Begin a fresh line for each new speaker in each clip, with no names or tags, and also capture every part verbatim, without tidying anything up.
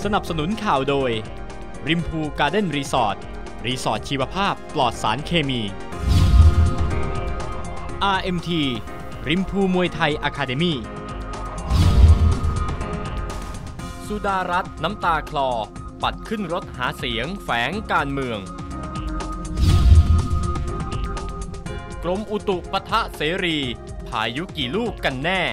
สนับสนุนข่าวโดยริมพูการ์เด้นรีสอร์ทรีสอร์ทชีวภาพปลอดสารเคมี อาร์ เอ็ม ที ริมพูมวยไทยอะคาเดมี่สุดารัตน์น้ำตาคลอปัดขึ้นรถหาเสียงแฝงการเมืองกรมอุตุปะทะเสรีพายุกี่ลูกกันแน่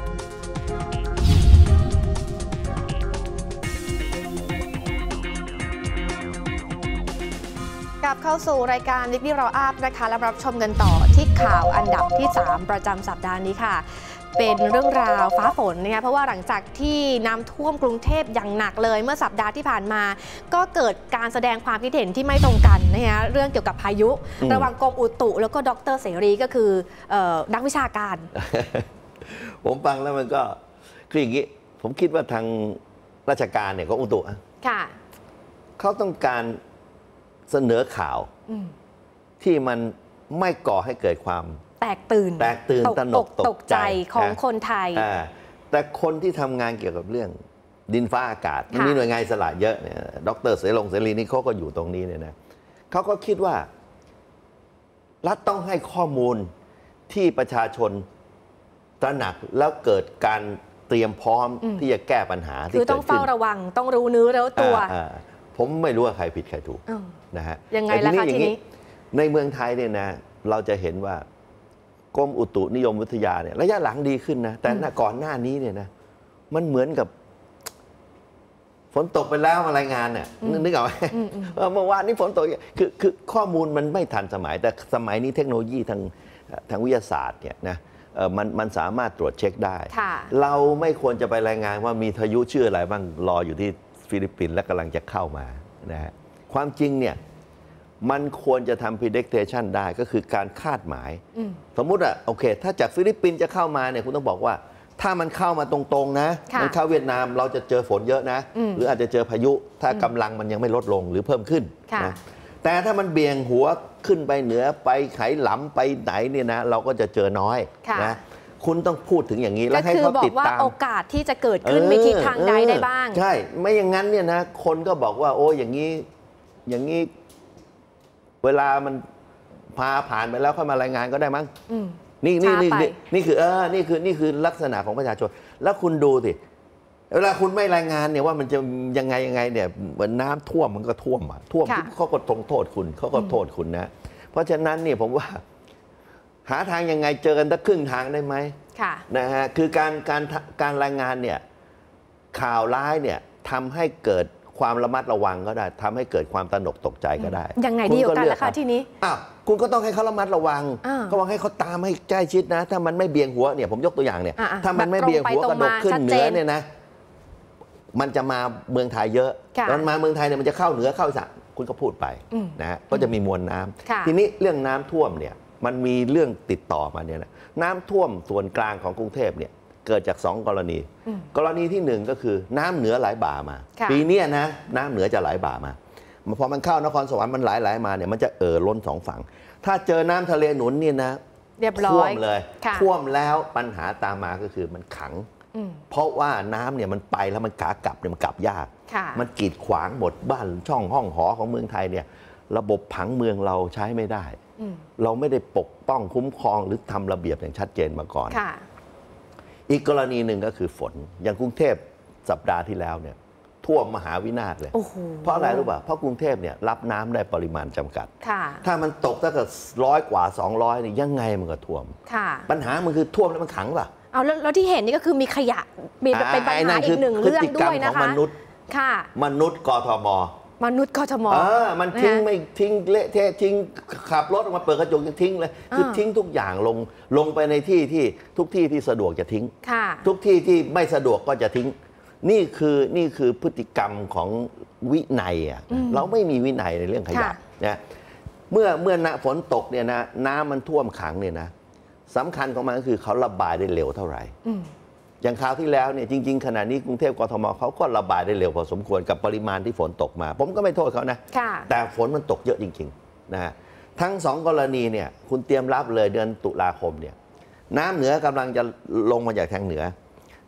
กลับเข้าสู่รายการ Weekly Round Up นะคะและรับชมกันต่อที่ข่าวอันดับที่สามประจำสัปดาห์นี้ค่ะเป็นเรื่องราวฟ้าฝนนะคะเพราะว่าหลังจากที่น้ำท่วมกรุงเทพอย่างหนักเลยเมื่อสัปดาห์ที่ผ่านมาก็เกิดการแสดงความคิดเห็นที่ไม่ตรงกันนะคะเรื่องเกี่ยวกับพายุระหว่างกรมอุตุแล้วก็ดร.เสรีก็คือนักวิชาการ
ผมฟังแล้วมันก็คืออย่างนี้ผมคิดว่าทางราชการเนี่ยก็อุตุค่ะเขาต้องการเสนอข่าวที่มันไม่ก่อให้เกิดความแตกตื่นแตกตื่นตระหนกตกใจของคนไทยแต่คนที่ทำงานเกี่ยวกับเรื่องดินฟ้าอากาศมีหน่วยงานอิสระเยอะเนี่ยดร.เสรีเสรีนี่เขาก็อยู่ตรงนี้เนี่ยนะเขาก็คิดว่ารัฐต้องให้ข้อมูลที่ประชาชนตระหนักแล้วเกิดการเตรียมพร้อมที่จะแก้ปัญหาที่เกิดขึ้นคือต้องเฝ้าระวังต้องรู้เนื้อรู้ตัวผมไม่รู้ว่าใครผิดใครถูกนะฮะยังไงล่ะคะทีนี้ในเมืองไทยเนี่ยนะเราจะเห็นว่ากรมอุตุนิยมวิทยาเนี่ยระยะหลังดีขึ้นนะแต่ก่อนหน้านี้เนี่ยนะมันเหมือนกับฝนตกไปแล้วมารายงานเนี่ยนึกออกไหมเมื่อวานนี้ฝนตกคือคือข้อมูลมันไม่ทันสมัยแต่สมัยนี้เทคโนโลยีทางทางวิทยาศาสตร์เนี่ยนะมันมันสามารถตรวจเช็คได้เราไม่ควรจะไปรายงานว่ามีพายุชื่ออะไรบ้างรออยู่ที่ฟิลิปปินส์และกำลังจะเข้ามานะฮะความจริงเนี่ยมันควรจะทำ prediction ได้ก็คือการคาดหมายสมมุติอะโอเคถ้าจากฟิลิปปินส์จะเข้ามาเนี่ยคุณต้องบอกว่าถ้ามันเข้ามาตรงๆนะมันเข้าเวียดนามเราจะเจอฝนเยอะนะหรืออาจจะเจอพายุถ้ากำลังมันยังไม่ลดลงหรือเพิ่มขึ้นนะแต่ถ้ามันเบี่ยงหัวขึ้นไปเหนือไปไขหลำไปไหนเนี่ยนะเราก็จะเจอน้อยนะคุณต้องพูดถึงอย่างนี้แล้วให้เขาติดตามโอกาสที่จะเกิดขึ้นมีทิศทางใดได้บ้างใช่ไม่อย่างนั้นเนี่ยนะคนก็บอกว่าโอ้อย่างนี้อย่างนี้เวลามันพาผ่านไปแล้วค่อยมารายงานก็ได้มั้งนี่นี่นี่นี่คือเออนี่คือนี่คือลักษณะของประชาชนแล้วคุณดูสิเวลาคุณไม่รายงานเนี่ยว่ามันจะยังไงยังไงเนี่ยเหมือนน้ำท่วมมันก็ท่วมอ่ะท่วมเขาก็ลงโทษคุณเขาก็โทษคุณนะเพราะฉะนั้นเนี่ยผมว่าหาทางยังไงเจอกันสักครึ่งทางได้ไหมนะฮะคือการการการรายงานเนี่ยข่าวร้ายเนี่ยทำให้เกิดความระมัดระวังก็ได้ทำให้เกิดความตระหนกตกใจก็ได้ยังไงดีกว่ากันล่ะคะทีนี้อ้าวคุณก็ต้องให้เขาระมัดระวังเขาบอกให้เขาตามให้ใกล้ชิดนะถ้ามันไม่เบี่ยงหัวเนี่ยผมยกตัวอย่างเนี่ยถ้ามันไม่เบี่ยงหัวกระดกขึ้นเหนือเนี่ยนะมันจะมาเมืองไทยเยอะตอนมาเมืองไทยเนี่ยมันจะเข้าเหนือเข้าอีสานคุณก็พูดไปนะฮะก็จะมีมวลน้ำทีนี้เรื่องน้ำท่วมเนี่ยมันมีเรื่องติดต่อมาเนี่ยนะน้ำท่วมส่วนกลางของกรุงเทพเนี่ยเกิดจากสองกรณีกรณีที่หนึ่งก็คือน้ำเหนือไหลบ่ามาปีนี้นะน้ำเหนือจะไหลบ่ามาพอมันเข้านครสวรรค์มันไหลไหลมาเนี่ยมันจะเอ่อล้นสองฝั่งถ้าเจอน้ำทะเลหนุนเนี่ยนะท่วมเลยท่วมแล้วปัญหาตามมาก็คือมันขังเพราะว่าน้ำเนี่ยมันไปแล้วมันขากลับเนี่ยมันกลับยากมันกีดขวางหมดบ้านช่องห้องหอของเมืองไทยเนี่ยระบบผังเมืองเราใช้ไม่ได้เราไม่ได้ปกป้องคุ้มครองหรือทำระเบียบอย่างชัดเจนมาก่อนอีกกรณีหนึ่งก็คือฝนอย่างกรุงเทพสัปดาห์ที่แล้วเนี่ยท่วมมหาวินาศเลยเพราะอะไรรู้ป่ะเพราะกรุงเทพเนี่ยรับน้ำได้ปริมาณจำกัดถ้ามันตกถ้าเกิดร้อยกว่าสองร้อยนี่ยังไงมันก็ท่วมปัญหามันคือท่วมแล้วมันขังป่ะ
เอาแล้วที่เห็นนี่ก็คือมีขยะเป็นปัญหาอีกหนึ่งเรื่องด้วยนะคะมนุษย์
มนุษย์กทม
มนุษย์กทม
เออมันทิ้งไม่ทิ้งเละเทะทิ้งขับรถออกมาเปิดกระจกยังทิ้งเลยคือทิ้งทุกอย่างลงลงไปในที่ที่ทุกที่ที่สะดวกจะทิ้งทุกที่ที่ไม่สะดวกก็จะทิ้งนี่คือนี่คือพฤติกรรมของวินัยอ่ะเราไม่มีวินัยในเรื่องขยะนะเมื่อเมื่อฝนตกเนี่ยนะน้ำมันท่วมขังเนี่ยนะสำคัญของมันก็คือเขาระบายได้เร็วเท่าไหร่อย่างคราวที่แล้วเนี่ยจริงๆขณะนี้กรุงเทพกทมเขาก็ระบายได้เร็วพอสมควรกับปริมาณที่ฝนตกมาผมก็ไม่โทษเขานะแต่ฝนมันตกเยอะจริงๆนะฮะทั้งสองกรณีเนี่ยคุณเตรียมรับเลยเดือนตุลาคมเนี่ยน้ำเหนือกำลังจะลงมาจากทางเหนือ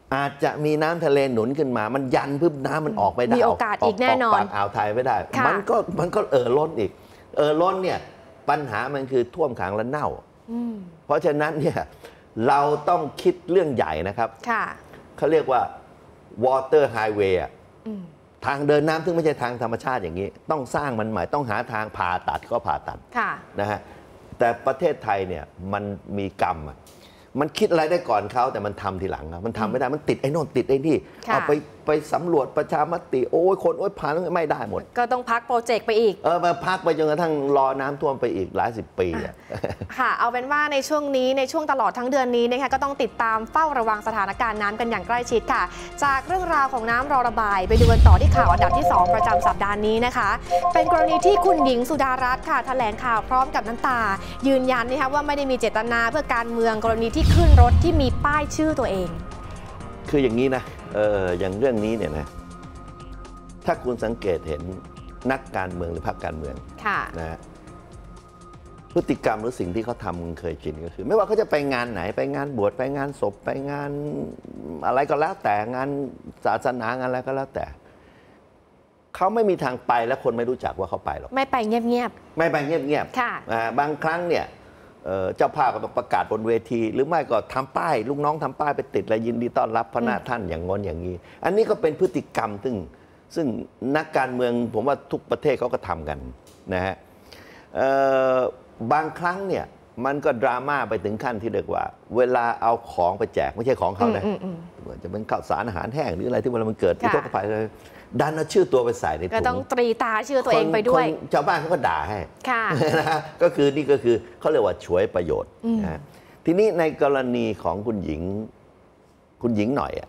อาจจะมีน้ำทะเลหนุนขึ้นมามันยันพึ่งน้ำมันออกไปได้
มีโอกาสอีกแน่นอน
ปากอ่าวไทยไม่ได้มันก็มันก็เอ่อล้นอีกเอ่อล้นเนี่ยปัญหามันคือท่วมขังและเน่าเพราะฉะนั้นเนี่ยเราต้องคิดเรื่องใหญ่นะครับเขาเรียกว่า water highway ทางเดินน้ำซึ่งไม่ใช่ทางธรรมชาติอย่างนี้ต้องสร้างมันใหม่ต้องหาทางผ่าตัดก็ผ่าตัดนะฮะแต่ประเทศไทยเนี่ยมันมีกรรมมันคิดอะไรได้ก่อนเขาแต่มันทำทีหลังมันทำไม่ได้มันติดไอ้โน่นติดไอ้นี่เอาไปไปสำรวจประชามติโอ้ยคนโอ้ยผ่านไม่ได้หมด
ก็ต้องพักโปรเจกต์ไปอีก
เออมาพักไปจนกระทั่งรอน้ำท่วมไปอีกหลายสิบปีอ่ะ
ค่ะเอาเป็นว่าในช่วงนี้ในช่วงตลอดทั้งเดือนนี้นะคะก็ต้องติดตามเฝ้าระวังสถานการณ์น้ำกันอย่างใกล้ชิดค่ะจากเรื่องราวของน้ำรอระบายไปดูกันต่อที่ข่าวอันดับที่สองประจำสัปดาห์นี้นะคะเป็นกรณีที่คุณหญิงสุดารัตน์ค่ะแถลงข่าวพร้อมกับน้ำตายืนยันนะคะว่าไม่ได้มีเจตนาเพื่อการเมืองกรณีที่ขึ้นรถที่มีป้ายชื่อตัวเอง
คืออย่างนี้นะเอออย่างเรื่องนี้เนี่ยนะถ้าคุณสังเกตเห็นนักการเมืองหรือพรรคการเมืองนะพฤติกรรมหรือสิ่งที่เขาทำเคยชินก็คือ ไม่ว่าเขาจะไปงานไหนไปงานบวชไปงานศพไปงานอะไรก็แล้วแต่งานศาสนางานอะไรก็แล้วแต่เขาไม่มีทางไปแล้วคนไม่รู้จักว่าเขาไปหรอก
ไม่ไปเงียบ
ๆไม่ไปเงียบๆบางครั้งเนี่ยเจ้าภาพก็ต้องประกาศบนเวทีหรือไม่ก็ทำป้ายลูกน้องทำป้ายไปติดและยินดีต้อนรับพระนาท่านอย่างงอนอย่างนี้อันนี้ก็เป็นพฤติกรรมซึ่งซึ่งนักการเมืองผมว่าทุกประเทศเขาก็ทำกันนะฮะบางครั้งเนี่ยมันก็ดราม่าไปถึงขั้นที่เรียกว่าเวลาเอาของไปแจกไม่ใช่ของเขานะจะเป็นข้าวสารอาหารแห้งหรืออะไรที่เวลามันเกิดที่ทุกข์ภัยเลยดันเอาชื่อตัวไปใส่ในถุง
ก็ต้องตรีตาชื่อตัวเองไปด้วย
ชาวบ้านเขาก็ด่าให้นะก็คือนี่ก็คือเขาเรียกว่าฉวยประโยชน์นะทีนี้ในกรณีของคุณหญิงคุณหญิงหน่อยอ่ะ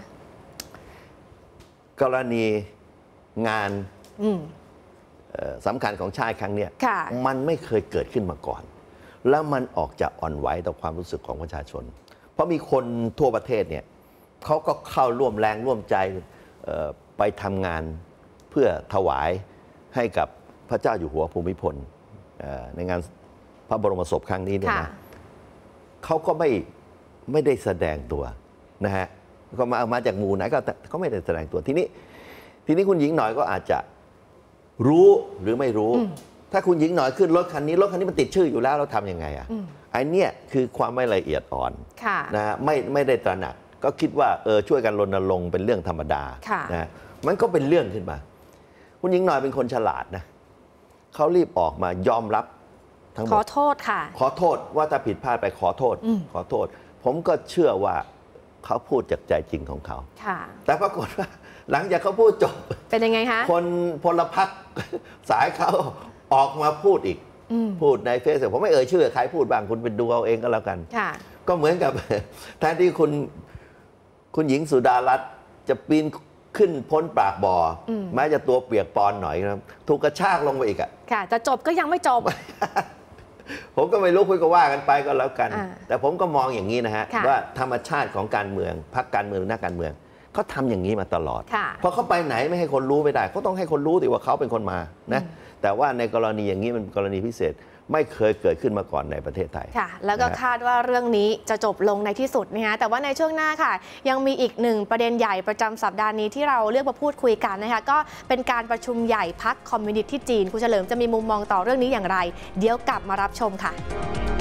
กรณีงานสำคัญของชาติครั้งนี้มันไม่เคยเกิดขึ้นมาก่อนแล้วมันออกจะอ่อนไหวต่อความรู้สึกของประชาชนเพราะมีคนทั่วประเทศเนี่ยเขาก็เข้าร่วมแรงร่วมใจไปทำงานเพื่อถวายให้กับพระเจ้าอยู่หัวภูมิพลในงานพระบรมศพครั้งนี้เนี่ยนะเขาก็ไม่ไม่ได้แสดงตัวนะฮะก็มามาจากหมู่ไหนก็เขาไม่ได้แสดงตัวทีนี้ทีนี้คุณหญิงหน่อยก็อาจจะรู้หรือไม่รู้ถ้าคุณหญิงหน่อยขึ้นรถคันนี้รถคันนี้มันติดชื่ออยู่แล้วเราทำยังไงอ่ะไอ้นี่คือความไม่ละเอียดอ่อนนะฮะไม่ไม่ได้ตระหนักก็คิดว่าเออช่วยกันรณรงค์เป็นเรื่องธรรมดานะมันก็เป็นเรื่องขึ้นมาคุณหญิงหน่อยเป็นคนฉลาดนะเขารีบออกมายอมรับทั้งหมด
ขอโทษค่ะ
ขอโทษว่าถ้าผิดพลาดไปขอโทษขอโทษผมก็เชื่อว่าเขาพูดจากใจจริงของเขาแต่ปรากฏว่าหลังจากเขาพูดจบ
เป็นยังไงคะ
คนพลพรรคสายเขาออกมาพูดอีกพูดในเฟซบุ๊กผมไม่เอ่ยชื่อใครพูดบ้างคุณไปดูเอาเองก็แล้วกันก็เหมือนกับแทนที่คุณคุณหญิงสุดารัตน์จะปีนขึ้นพ้นปากบ่อแม้จะตัวเปียกปอนหน่อยนะถูกกระชากลงไปอีกอ่ะ
ค่ะจะจบก็ยังไม่จบ
ผมก็ไม่รู้คุยก็ว่ากันไปก็แล้วกันแต่ผมก็มองอย่างนี้นะฮะว่าธรรมชาติของการเมืองพรรคการเมืองนักการเมืองเขาทำอย่างนี้มาตลอดเพราะเขาไปไหนไม่ให้คนรู้ไม่ได้เขาต้องให้คนรู้ดิว่าเขาเป็นคนมานะแต่ว่าในกรณีอย่างนี้มันกรณีพิเศษไม่เคยเกิดขึ้นมาก่อนในประเทศไทย
ค่ะแล้วก็คาดว่าเรื่องนี้จะจบลงในที่สุดนะคะแต่ว่าในช่วงหน้าค่ะยังมีอีกหนึ่งประเด็นใหญ่ประจำสัปดาห์นี้ที่เราเลือกมาพูดคุยกันนะคะก็เป็นการประชุมใหญ่พรรคคอมมิวนิสต์ที่จีนคุณเฉลิมจะมีมุมมองต่อเรื่องนี้อย่างไรเดี๋ยวกลับมารับชมค่ะ